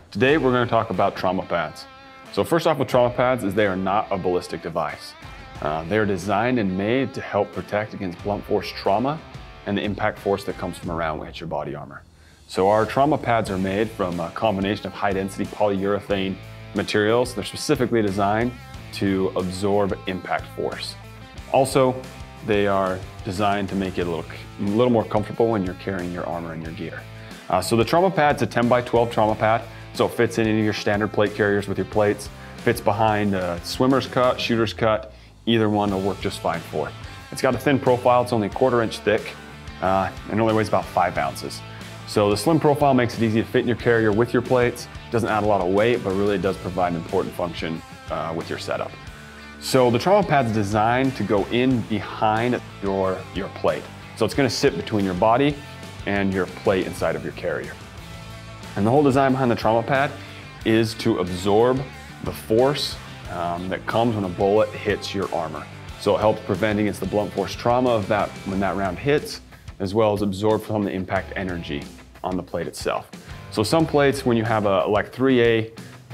Today we're going to talk about trauma pads. So first off with trauma pads is they are not a ballistic device. They are designed and made to help protect against blunt force trauma and the impact force that comes from around when it hits your body armor. So our trauma pads are made from a combination of high density polyurethane materials. They're specifically designed to absorb impact force. Also, they are designed to make it a little more comfortable when you're carrying your armor and your gear. So the trauma pad's a 10x12 trauma pad. So it fits in any of your standard plate carriers with your plates, fits behind a swimmer's cut, shooter's cut, either one will work just fine for it. It's got a thin profile, it's only 1/4 inch thick, and only weighs about 5 ounces. So the slim profile makes it easy to fit in your carrier with your plates. Doesn't add a lot of weight, but really does provide an important function with your setup. So the trauma pad's designed to go in behind your plate. So it's gonna sit between your body and your plate inside of your carrier. And the whole design behind the trauma pad is to absorb the force that comes when a bullet hits your armor. So it helps prevent against the blunt force trauma of that when that round hits, as well as absorb some of the impact energy on the plate itself. So some plates, when you have a like IIIA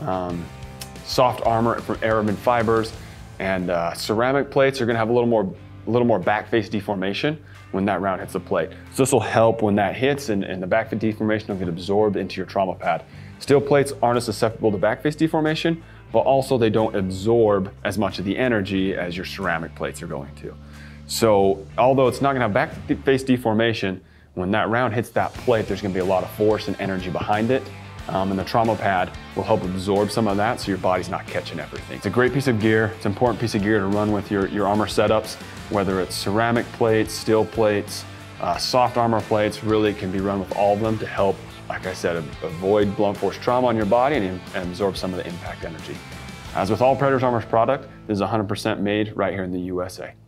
soft armor from aramid fibers, and ceramic plates are gonna have a little more back face deformation when that round hits the plate. So this will help when that hits and the back face deformation will get absorbed into your trauma pad. Steel plates aren't as susceptible to back face deformation, but also they don't absorb as much of the energy as your ceramic plates are going to. So although it's not gonna have back face deformation, when that round hits that plate, there's gonna be a lot of force and energy behind it. And the trauma pad will help absorb some of that so your body's not catching everything. It's a great piece of gear. It's an important piece of gear to run with your armor setups, whether it's ceramic plates, steel plates, soft armor plates, really can be run with all of them to help, like I said, avoid blunt force trauma on your body and absorb some of the impact energy. As with all Predator's Armor's product, this is 100% made right here in the USA.